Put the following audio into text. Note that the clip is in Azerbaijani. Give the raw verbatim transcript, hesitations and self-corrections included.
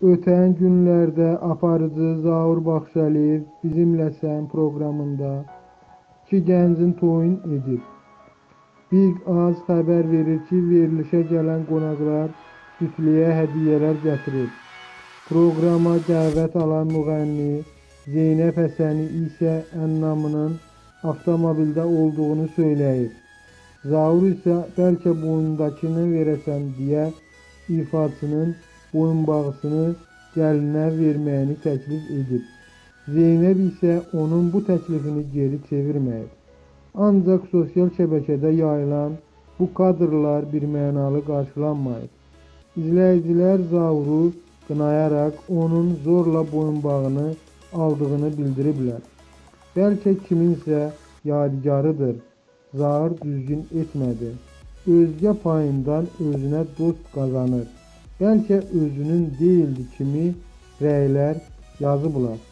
Ötən günlərdə aparıcı Zaur Baxşəliyev Bizimləsən proqramında iki gəncin toyun edib. Big Az xəbər verir ki, verilişə gələn qonaqlar cütlüyə hədiyyələr gətirib. Proqrama dəvət alan müğənni Zeynəb Həsəni isə Ənamının avtomobildə olduğunu söyləyib. Zaur isə bəlkə boynundakını verəsən deyə ifaçının boyunbağısını gəlinə verməyini təklif edib. Zeynəb isə onun bu təklifini geri çevirməyib. Ancaq sosial şəbəkədə yayılan bu kadrlar birmənalı qarşılanmayıb. İzləyicilər Zauru qınayaraq onun zorla boyunbağını aldığını bildiriblər. Bəlkə kiminsə yadigarıdır. Zaur düzgün etmədi. Özgə payından özünə dost qazanır. Bəlkə özünün deyildi kimi rəylər yazıblar.